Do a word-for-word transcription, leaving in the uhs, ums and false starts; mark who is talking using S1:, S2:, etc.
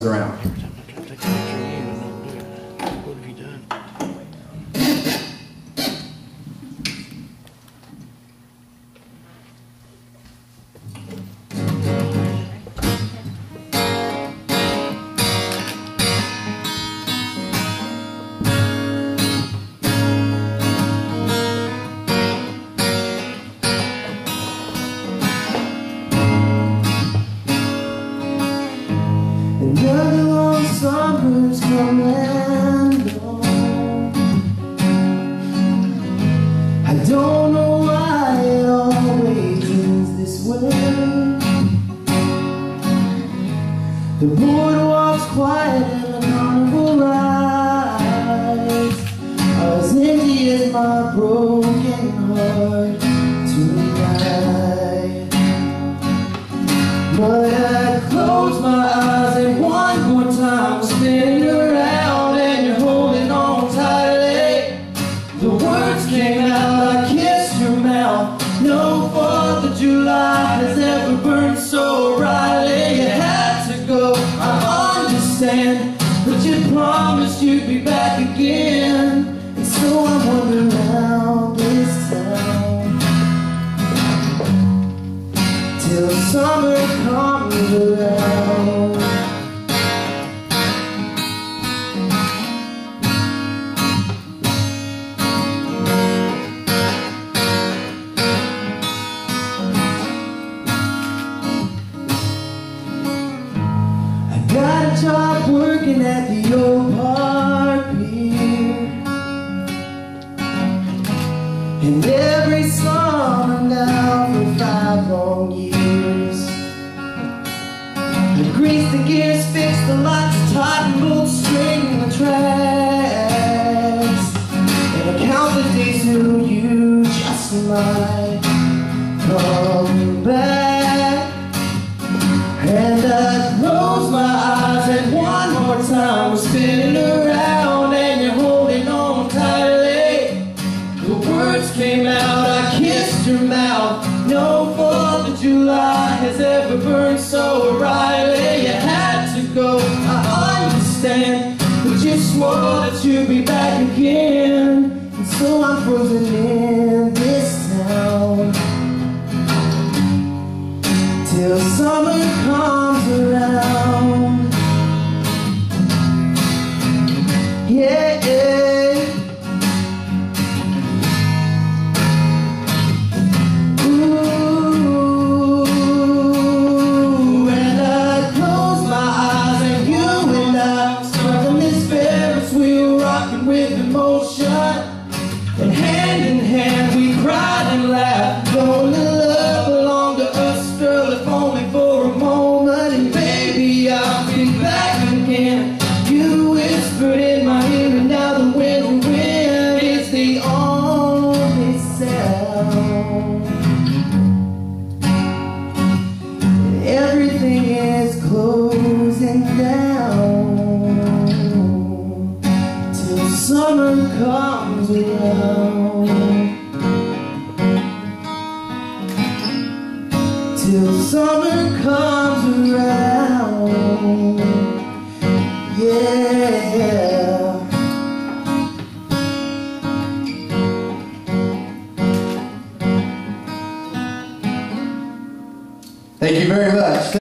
S1: around.
S2: Every time I try to take a picture of you and don't do it. What have you done?
S3: Another long summer's come and gone. I don't know why it always ends this way. The boardwalk's quiet and the carnival rides are as empty as my broken heart tonight. But I close my eyes and one more time we're spinning around and you're holding on tightly. The words came out, I kissed your mouth. No fourth of July has ever burned so brightly. You had to go, I understand, but you promised you'd be back again. And so I'm wandering around this town till summer comes around. I got a job working at the old park pier, and every summer now for five long years I grease the gears, fix the lights, tighten both string the tracks, and I count the days till you just might come back. And I close my eyes and one more time we're spinning around and you're holding on tightly. The words came out, I kissed your mouth. No fourth of July has ever burned so brightly. You had to go, I understand, but you swore that you'd be back again. And so I'm frozen in this town till summer